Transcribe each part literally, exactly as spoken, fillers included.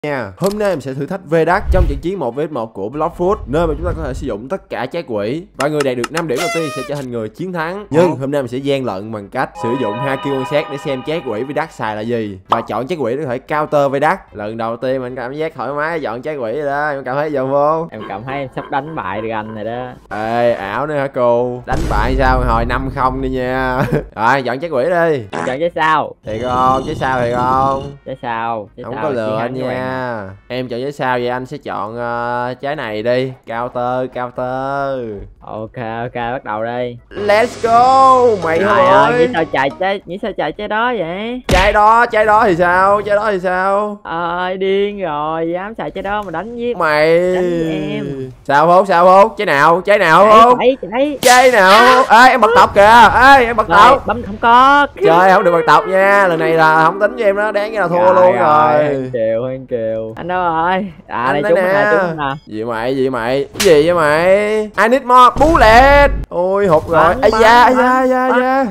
Nha. Hôm nay mình sẽ thử thách Vedac trong trận chiến một vs một của Bloxfoot, nơi mà chúng ta có thể sử dụng tất cả trái quỷ và người đạt được năm điểm đầu tiên sẽ trở thành người chiến thắng. Nhưng hôm nay mình sẽ gian lận bằng cách sử dụng haki quan sát để xem trái quỷ Vedac xài là gì và chọn trái quỷ để có thể counter Vedac. Lần đầu tiên mình cảm giác thoải mái chọn trái quỷ rồi đó, em cảm thấy giàu không? Em cảm thấy em sắp đánh bại được anh rồi đó. Ê, ảo nữa hả cô? Đánh bại sao? Hồi năm không đi nha. Rồi, chọn trái quỷ đi. Chọn trái sao? Thiệt không? Trái sao thiệt không? Trái sao? Trái Không sao có lừa anh nha. nha. Em chọn trái sao vậy anh sẽ chọn uh, trái này đi. Counter, counter. Ok, ok, bắt đầu đi. Let's go. Mày Trời thôi. ơi, nghĩ sao chạy trái, nghĩ sao chạy trái đó vậy? Trái đó, trái đó thì sao? Trái đó thì sao? Ơi, điên rồi, dám xài trái đó mà đánh với Mày đánh với em. Sao Phúc, sao Phúc? Trái nào? Trái nào Phúc? Chạy, chạy. Trái nào? Ê, em bật tộc kìa. Ê, em bật Rồi, tộc. bấm không có. Trời, không được bật tộc nha. Lần này là không tính cho em đó, đáng ra là thua Trời luôn ơi, rồi. Anh Kiều, anh Kiều. Anh đâu rồi? À, Anh đây đây chúng nè. nè, chúng nè. Gì mày, gì mày? Cái gì vậy mày? I need more bullet. Ôi hụt rồi. Bắn, Ây bắn, da, ây bắn, da, ây da, ây bắn. da.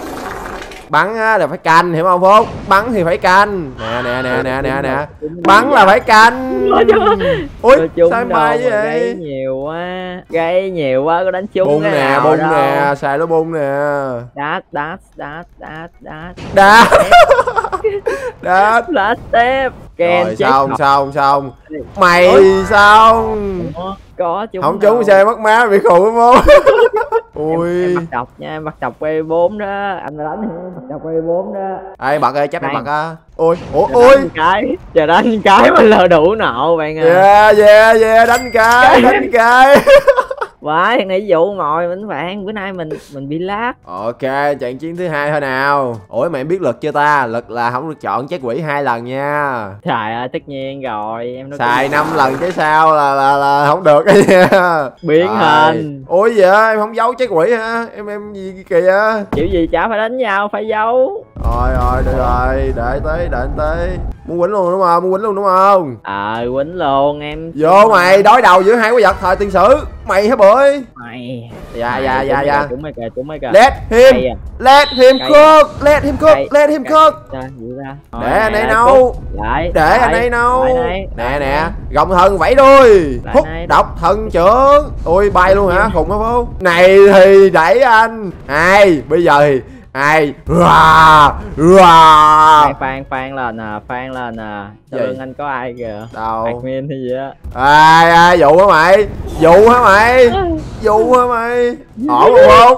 Bắn á là phải canh, hiểu không Phúc? Bắn thì phải canh. Nè nè nè nè nè nè. Bắn là phải canh. Ui, sao em bay vậy? Gây nhiều quá. Gây nhiều quá, có đánh trúng Bung cái nè, nào bung đâu. nè, xài nó bung nè. Đát, đát, đát, đát, đát. Đá. Đá. Lá step. Rồi xong xong xong. Mày xong. Ủa, có chúng Không trúng xe mất má bị khùng đúng không? Ui. Em, em bắt đọc nha, em bắt đọc quay bốn đó. Anh mà đánh thì em bắt đọc quay bốn đó. Ê bật ơi, chấp mày Này. bật á. Ôi, ủa Chờ ôi. đánh cái, chờ đánh cái mà lờ đủ nộ bạn à. Yeah yeah yeah, đánh cái, đánh cái. Vãi, thằng này dụ ngồi mình bạn, bữa nay mình mình bị lát. Ok, trận chiến thứ hai thôi nào. Ủa mày biết luật chưa ta? Luật là không được chọn trái quỷ hai lần nha. Trời ơi, tất nhiên rồi, em nói Xài năm lần trái sao là là là không được đó nha. biến Rồi. hình. Ủa gì vậy? Em không giấu trái quỷ hả? Em em gì kìa? Kiểu gì chả phải đánh nhau, phải giấu. Rồi rồi, được rồi, đợi tới, đợi tới. Muốn quýnh luôn đúng không? Muốn quýnh luôn đúng không? Ờ, à, quýnh luôn em. Vô mày, đối đầu giữa hai quái vật thời tiền sử. Mày hả bưởi? Mày. Dạ dạ dạ dạ. Chúng mày kìa, chúng mày kìa. Let him, Cây à. let him Cây. cook, let him cook, Cây. let him Cây. cook. Ra, gì ra. Để anh ấy Lại nấu. cút. Lại. Để lại, anh ấy nấu. lại đây, Nè lại nè, đây. gồng thần vẫy đuôi. Lại Hút đây. độc thần trưởng. Ui bay luôn hả? Khùng hả Phú? Này thì đẩy anh. Ai, bây giờ thì ai rà rà. Phan phan phan lên à, phan lên à. Sau Gì? lưng anh có ai kìa? Đâu? Admin hay gì á? Ai ai dụ hả mày? Dụ hả mày? Dụ hả mày? Ổn không?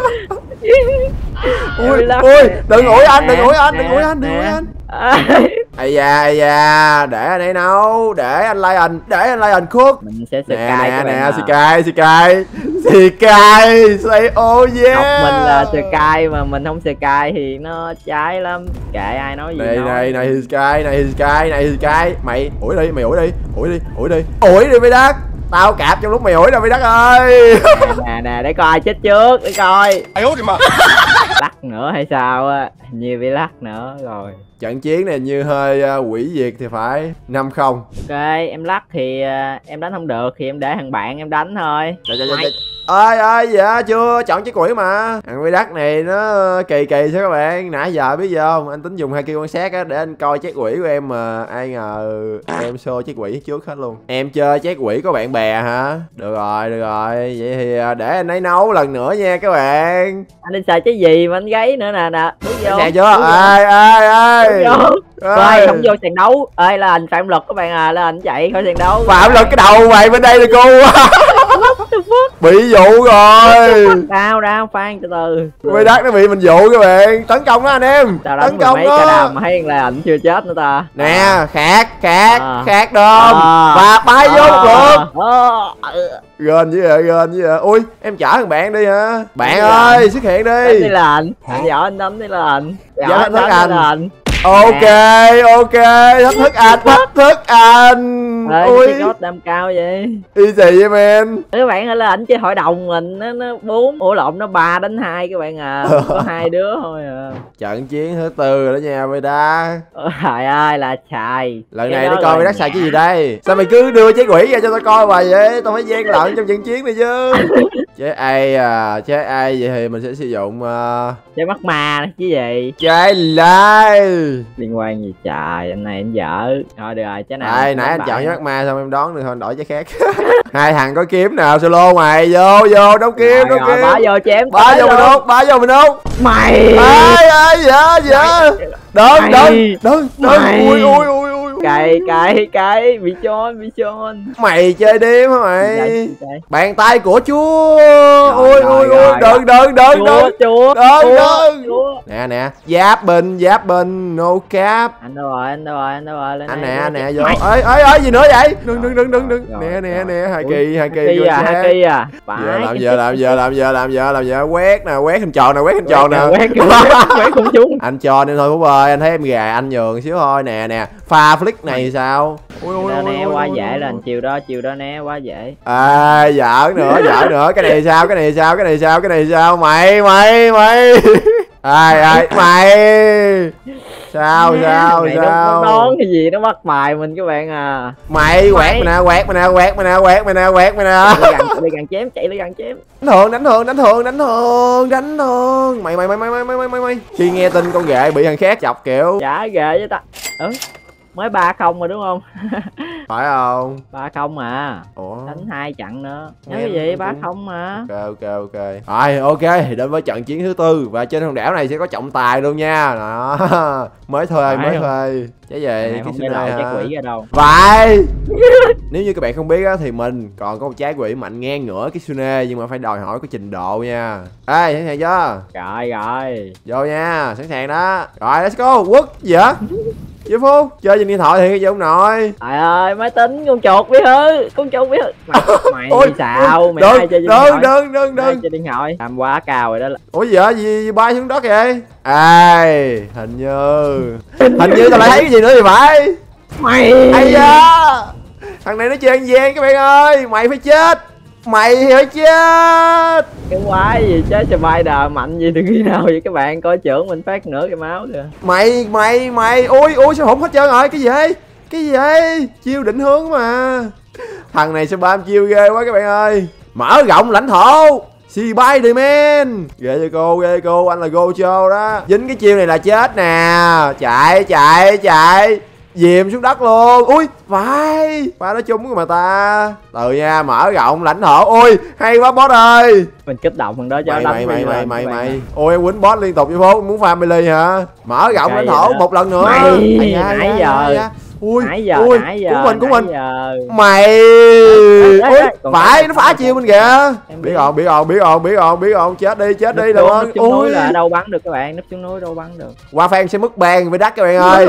Ui ui, đừng ủi anh, đừng ủi anh, đừng ủi anh, đừng ủi anh. Ây da, ây da, để anh ấy nấu, để anh Lion, để anh Lion cook. Mình sẽ Nè Sky nè các bạn nè, à. Sky, Sky, Sky, say oh yeah. Học mình là Sky mà mình không Sky thì nó trái lắm. Kệ ai nói gì Này nói. này này thì Sky, này thì Sky, này thì Sky. Mày ủi đi, mày ủi đi, ủi đi, ủi đi, ủi đi mày đất. Tao cạp trong lúc mày ủi đâu mày đất ơi. Nè nè nè, để coi ai chết trước, để coi. Ai hốt mà. Lắc nữa hay sao á? Hình như bị lắc nữa rồi. Trận chiến này như hơi uh, quỷ diệt thì phải. Năm không. Ok, em lắc thì uh, em đánh không được thì em để thằng bạn em đánh thôi. Trời, trời, trời. Ơi ơi dạ chưa chọn trái quỷ mà. Thằng quỷ đất này nó kỳ kỳ sao các bạn. Nãy giờ biết gì không? Anh tính dùng hai kia quan sát á để anh coi trái quỷ của em mà ai ngờ em show trái quỷ trước hết luôn. Em chơi trái quỷ có bạn bè hả? Được rồi, được rồi. Vậy thì để anh ấy nấu lần nữa nha các bạn. Anh đi xài cái gì mà anh gáy nữa nè nè. Bước vô. Nè chưa? Ai ai ai. Ơi, không vô sàn đấu. Ơi là anh Phạm Luật các bạn à, là anh chạy khỏi sàn đấu. Phạm Luật cái đầu mày bên đây nè cô. Bị dụ rồi. Đau đau Phan từ từ. Quay đất nó bị mình dụ các bạn. Tấn công đó anh em. Tao Tấn đánh công mấy cái đó. đàm mà thấy là ảnh chưa chết nữa ta. Nè khát khát À. khát đơm À. và bay vô một lượt. À. Gên với vậy, gên với vậy. Ui em chở thằng bạn đi hả? Bạn Đi ơi làm. xuất hiện Đánh đi. đi là anh. Anh giỏi anh đánh đi là anh. Dạ, Giỏi thách anh thức đánh anh. đi là anh. Ok ok, thách thức anh, thách thức anh. Ê, Ui cái gót đam cao vậy. easy vậy men. Các bạn ơi là ảnh chơi hội đồng mình nó nó bốn, ủa lộn nó ba đánh hai các bạn à. Có hai đứa thôi à. Trận chiến thứ tư rồi đó nha mày đa. Trời ơi là xài. Lần Cái này đó để coi là mày đắt xài cái gì đây. Sao mày cứ đưa trái quỷ ra cho tao coi hoài vậy? Tao phải gian lận trong trận chiến này chứ. Trái ai à, trái ai vậy thì mình sẽ sử dụng uh, Chơi mắt ma chứ gì. trái lai. Liên quan gì trời, anh này anh vợ. Thôi được rồi, trái nào. Đây, nãy anh chọn nhắc ma xong em đoán được thôi, đổi trái khác. Hai thằng có kiếm nào solo mày, vô vô đấu kiếm, đấu kiếm. Bá vô chém. Bá vô mình hút, bá vô mình hút. Mày. Ai ai dạ dạ. Đơn đơn đơn đơn. Ui ui ui ui. Cay cay cay, bị chôn bị chôn. Mày chơi đêm hả mày? Bàn tay của chúa. Ui ui ui, đơn đơn đơn đơn. Chúa. Đơn đơn. Nè nè, giáp bình giáp bình, no cap. Anh đâu rồi, anh đâu rồi, anh đâu rồi. Anh nè, anh nè vô. Ơi ơi ơi gì nữa vậy? Đừng đừng đừng đừng đừng. Nè nè nè, Hà Kỳ, Hà Kỳ. À, Hà Kỳ à. Giờ làm giờ làm giờ làm giờ làm giờ làm giờ quét nè, quét hình tròn nè, quét hình tròn nè. Quét quét cũng trúng. Anh cho nên thôi Phú ơi, anh thấy em gà anh nhường xíu thôi. Nè nè, pha flick này sao? Ui ui ui, né quá dễ lên, chiều đó chiều đó né quá dễ. À giỡn nữa, giỡn nữa. Cái này sao? Cái này sao? Cái này sao? Cái này sao? Mày mày mày. Ai ai mày. Sao sao mày sao? Nó đón cái gì nó bắt bài mình các bạn à. Mày quẹt mày nè, quẹt mày nè, quẹt mày nè, quẹt mày nè, quẹt mày nè. Đi gần chém, chạy đi gần chém. Đánh thường, đánh thường, đánh thường, đánh thường, đánh thường. Mày mày mày mày mày mày mày mày. Khi nghe tin con ghệ bị thằng khác chọc kiểu. Chả ghệ với ta. Ừ. Mới ba không rồi đúng không? Phải không? ba không mà. Ủa? Đánh hai trận nữa. Nói cái gì ba không mà. Ok ok ok. Rồi ok, đến với trận chiến thứ tư và trên hòn đảo này sẽ có trọng tài luôn nha. Đó. Mới thuê, mới thuê. Chứ về cái không biết đâu, trái quỷ ra đâu. Vậy. Nếu như các bạn không biết á thì mình còn có một trái quỷ mạnh ngang ngửa cái Sune, nhưng mà phải đòi hỏi có trình độ nha. Ê, sẵn sàng chưa? Rồi rồi. Vô nha, sẵn sàng đó. Rồi let's go. Quất gì vậy? Chị Phú, chơi trên điện thoại thì cái ông nội. Trời ơi, máy tính con chuột biết hư, con chuột biết hư. Mày, mày ôi, sao? Mày đơn, ai chơi trên điện đơn, thoại? đơn, đơn, đơn. Chơi điện thoại. Làm quá cao rồi đó. Ủa gì vậy? Gì, gì bay xuống đất vậy? Ai, hình như hình như tao lại thấy cái gì nữa thì phải. Mày. Ây da. Thằng này nó chơi ăn gian các bạn ơi, mày phải chết. Mày phải chết. Cái quái gì chứ Spider mạnh gì từ khi nào vậy các bạn, coi trưởng mình phát nửa cái máu kìa. Mày mày mày ui ui sao hổng hết trơn rồi, cái gì vậy? Cái gì vậy? Chiêu định hướng mà. Thằng này sẽ bám chiêu ghê quá các bạn ơi. Mở rộng lãnh thổ. Spiderman. Ghê cho cô, ghê cô, anh là Gojo đó. Dính cái chiêu này là chết nè. Chạy chạy chạy. Dìm xuống đất luôn. Ui phải ba nó chung mà ta. Từ nha, mở rộng lãnh thổ. Ui hay quá boss ơi. Mình kích động thằng đó cho mày đánh mày mày mày mày mày mày ôi em quýnh boss liên tục như phố, muốn family hả? Mở rộng lãnh thổ một lần nữa. Mày, à, da, nãy giờ da. Ui nãy giờ ui nãy giờ của mình của mình giờ. Mày ui phải nó phá chiêu mình kìa. Biết rồi biết rồi biết rồi biết rồi biết rồi chết đi chết đi được ơn. Ui là đâu bắn được các bạn, núp xuống núi đâu bắn được. Qua fan sẽ mất ban với đất các bạn ơi.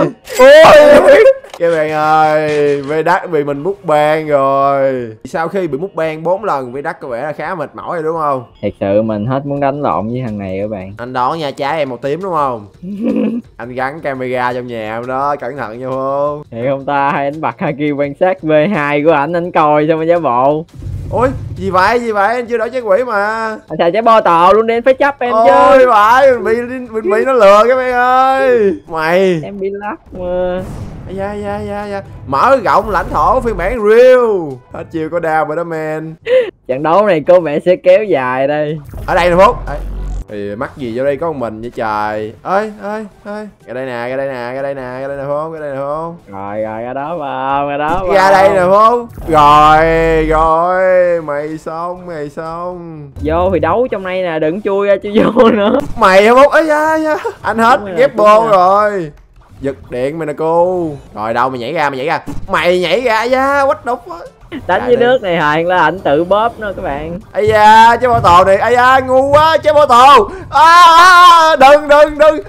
Ui các bạn ơi, về đất vì mình múc ban rồi. Sau khi bị múc ban bốn lần, với đất có vẻ là khá mệt mỏi rồi đúng không? Thật sự mình hết muốn đánh lộn với thằng này các bạn. Anh đón nha, trái em màu tím đúng không? Anh gắn camera trong nhà em đó, cẩn thận nha không? Thì không ta, hay anh bật Haki quan sát V hai của ảnh, anh coi sao mà giả bộ. Ui, gì vậy, gì vậy, anh chưa đổi trái quỷ mà. Anh xài trái bo tò luôn đi, anh phải chấp em chứ. Ôi phải, mình bị, mình bị nó lừa các bạn ơi. Mày em bị lắc mà. Da da da da. Mở rộng lãnh thổ phiên bản real. Hết chiều có đau rồi đó man. Trận đấu này cô mẹ sẽ kéo dài đây. Ở đây nè Phúc. Thì mắc gì vô đây có một mình vậy trời. Ơi ơi ơi. Ra đây nè, ra đây nè, ra đây nè, ra đây nè Phúc, ra đây nè Phúc. Rồi rồi ra đó vào, ra đó vào. Ra đây nè Phúc. Rồi rồi, mày xong, mày xong. Vô thì đấu trong đây nè, đừng chui ra chui vô nữa. Mày hả Phúc? Ây da da. Anh hết ghép bô rồi. Giật điện mày nè cô. Rồi đâu mày nhảy ra, mày nhảy ra. Mày nhảy ra da, what the fuck. Đánh với nước này hàng là ảnh tự bóp nữa các bạn. Ây da, trái bảo tồn này, ây da, ngu quá, trái bảo tồn. À, à, đừng, đừng, đừng.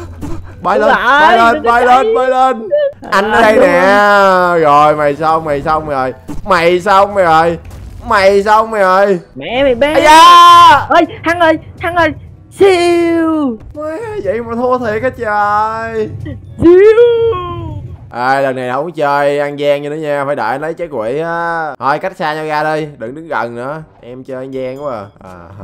Bay lên, bay lên, bay lên, bay lên. Anh ở đây nè. Rồi, mày xong, mày xong rồi. Mày xong rồi. Mày xong rồi. Mẹ mày bé. Ây da. Ơi, Thắng ơi, Thắng ơi. Siêu. Vậy mà thua thiệt á trời. Siêu. À, lần này không có chơi ăn gian như nữa nha, phải đợi lấy trái quỷ á. Thôi cách xa nhau ra đi, đừng đứng gần nữa. Em chơi ăn gian quá à. À,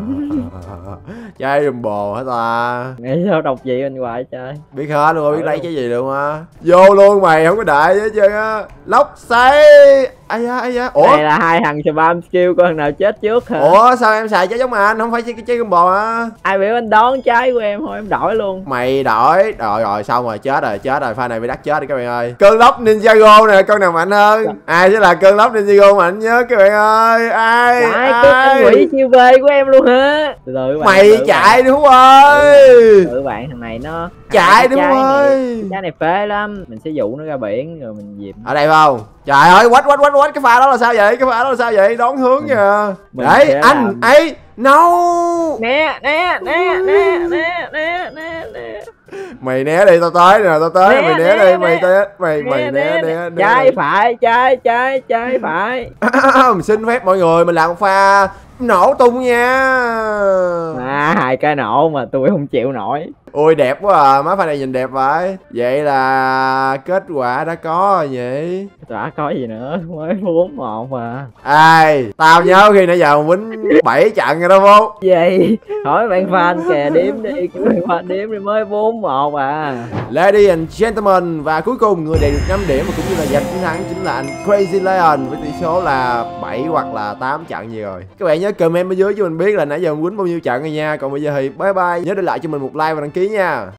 chơi rùm bồ hả ta? Mày sao đọc gì anh hoài trời. Biết hết luôn, biết lấy cái gì luôn á. Vô luôn mày, không có đợi hết trơn á. Lóc xoáy. ai da ai da. Ủa này là hai thằng spam skill, coi thằng nào chết trước hả? ủa sao em xài trái giống anh, không phải chơi chơi combo hả? Ai biểu anh đón trái của em thôi em đổi luôn. Mày đổi rồi rồi xong rồi, chết rồi chết rồi, pha này bị đắt chết đi các bạn ơi. Cơn lốc Ninjago nè, con nào mạnh hơn? Ai sẽ là cơn lốc Ninjago mạnh nhớ các bạn ơi. Ai Ai ai cướp anh quỷ chiêu về của em luôn hả? Từ từ bạn, mày từ chạy bạn. đi Phú ơi. Tự bạn thằng này nó Chạy đi Phú trái ơi. này, trái này phế lắm, mình sẽ dụ nó ra biển rồi mình dìm. Ở đây không? Trời ơi, quách quách quách quách, cái pha đó là sao vậy? Cái pha đó là sao vậy? Đón hướng kìa. Đấy, anh làm... ấy no. Nè nè nè nè nè nè nè nè. Mày né đi, tao tới nè, tao tới, Né, mày né né, đi, mày né. tới, mày mày né né. Trái phải, trái trái trái phải. Xin phép mọi người, mình làm một pha nổ tung nha. À, hai cái nổ mà tôi không chịu nổi. Ôi đẹp quá à, má pha này nhìn đẹp vậy. Vậy là kết quả đã có rồi nhỉ? Đã có gì nữa, mới bốn một mà. Ai, tao nhớ khi nãy giờ mình quýnh bảy trận rồi đó Phú. Gì? Hỏi bạn fan kìa, đếm đi, cứ bạn fan đếm đi, mới bốn một à. Ladies and gentlemen, và cuối cùng người đạt được năm điểm và cũng như là giành chiến thắng chính là anh Crazy Lion với tỷ số là bảy hoặc là tám trận gì rồi. Các bạn nhớ comment bên dưới cho mình biết là nãy giờ mình quýnh bao nhiêu trận rồi nha. Còn bây giờ thì bye bye, nhớ để lại cho mình một like và đăng ký nha.